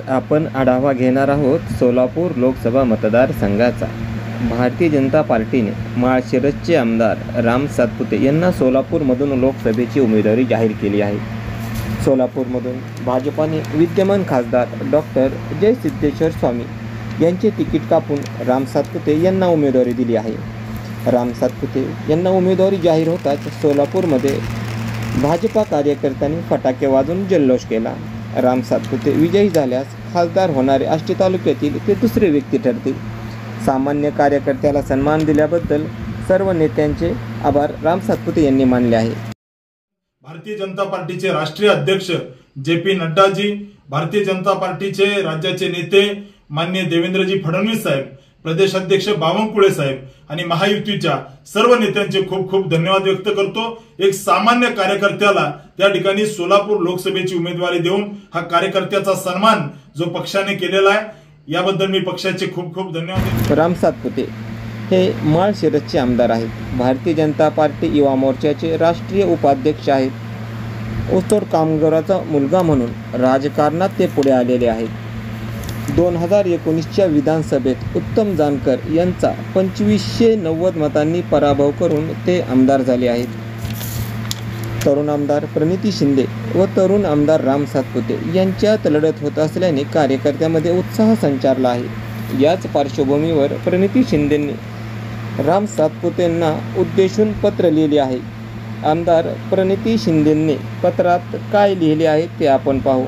आपण आढावा घेणार आहोत सोलापूर लोकसभा मतदारसंघाचा। भारतीय जनता पार्टीने माळशिरसचे आमदार राम सातपुते यांना सोलापूरमधून लोकसभेची उमेदवारी जाहीर केली आहे। सोलापूरमधून भाजपाने विद्यमान खासदार डॉक्टर जयसिद्धेश्वर स्वामी यांचे तिकीट कापून राम सातपुते यांना उमेदवारी दिली आहे। राम सातपुते यांना उमेदवारी जाहीर होताच सोलापूरमध्ये भाजपा कार्यकर्त्यांनी फटाके वाजवून जल्लोष केला। राम सातपुते विजयी झाल्यास खासदार होणारे आष्टी तालुक्यातील ते दुसरे व्यक्ती ठरतील। सामान्य कार्यकर्त्याला सन्मान दिल्याबद्दल सर्व नेत्यांचे आभार राम सातपुते यांनी मानले आहे। भारतीय जनता पार्टीचे राष्ट्रीय अध्यक्ष जे.पी. नड्डाजी, भारतीय जनता पार्टीचे राज्याचे नेते माननीय देवेंद्रजी फडणवीस साहेब, प्रदेश अध्यक्ष बावनकुळे साहेब आणि महायुतीच्या सर्व नेत्यांचे खूप खूप धन्यवाद व्यक्त करतो। एक सामान्य कार्यकर्त्याला त्या ठिकाणी सोलापूर लोकसभेची उमेदवारी देऊन हा कार्यकर्त्याचा सन्मान जो पक्षाने केलेला आहे, याबद्दल मी पक्षाचे खूप खूप धन्यवाद। राम सातपुते हे माळशिरसचे आमदार आहेत। भारतीय जनता पार्टी युवा मोर्चाचे राष्ट्रीय उपाध्यक्ष आहेत। ऊसतोड कामगाराचा मुलगा म्हणून राजकारणात ते पुढे आलेले आहेत। 2019च्या विधानसभेत उत्तम जानकर यांचा 2590 मतांनी पराभव करून ते आमदार झाले आहेत। तरुण आमदार प्रणिती शिंदे व तरुण आमदार राम सातपुते यांच्यात लढत होत असल्याने कार्यकर्त्यांमध्ये उत्साह संचारला आहे। याच पार्श्वभूमीवर प्रणिती शिंदेंनी राम सातपुतेंना उद्देशून पत्र लिहिले आहे। आमदार प्रणिती शिंदेंनी पत्रात काय लिहिले आहे ते आपण पाहू।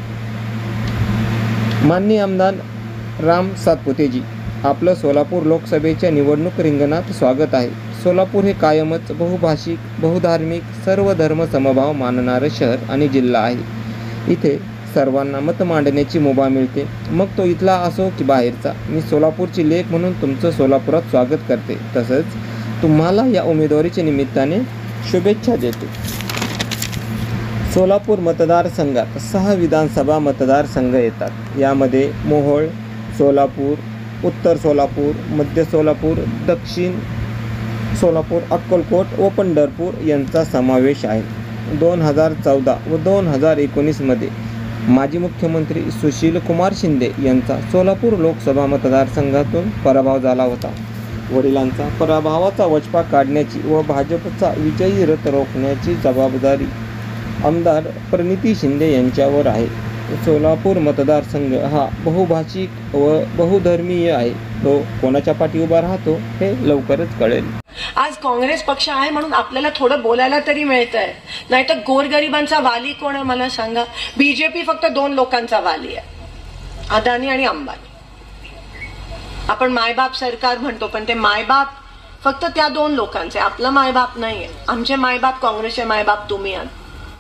माननीय आमदार राम सातपुतेजी, आपलं सोलापूर लोकसभेच्या निवडणूक रिंगणात स्वागत आहे। सोलापूर हे कायमच बहुभाषिक, बहुधार्मिक, सर्व धर्म समभाव मानणारं शहर आणि जिल्हा आहे। इथे सर्वांना मत मांडण्याची मुभा मिळते, मग तो इथला असो की बाहेरचा। मी सोलापूरची लेक म्हणून तुमचं सोलापुरात स्वागत करते, तसंच तुम्हाला या उमेदवारीच्या निमित्ताने शुभेच्छा देते। सोलापूर मतदारसंघात 6 विधानसभा मतदारसंघ येतात। यामध्ये मोहोळ, सोलापूर, उत्तर सोलापूर, मध्य सोलापूर, दक्षिण सोलापूर, अक्कलकोट व पंढरपूर यांचा समावेश आहे। 2014 व 2019 मध्ये माजी मुख्यमंत्री सुशील कुमार शिंदे यांचा सोलापूर लोकसभा मतदारसंघातून पराभव झाला होता। वडिलांचा पराभवाचा वचपा काढण्याची व भाजपचा विजयी रथ रोखण्याची जबाबदारी आमदार प्रणिती शिंदे यांच्यावर आहे। सोलापूर मतदारसंघ हा बहुभाषिक व बहुधर्मीय आहे। तो कोणाच्या पाठी उभा राहतो हे लवकरच कळेल। आज काँग्रेस पक्ष आहे म्हणून आपल्याला थोडं बोलायला तरी मिळतंय, नाहीतर गोरगरिबांचा वाली कोण आहे मला सांगा। बीजेपी फक्त 2 लोकांचा वाली आहे, अदानी आणि अंबानी। आपण मायबाप सरकार म्हणतो, पण ते मायबाप फक्त त्या 2 लोकांचे, आपला मायबाप नाहीये। आमचे मायबाप काँग्रेसचे मायबाप तुम्ही आहात।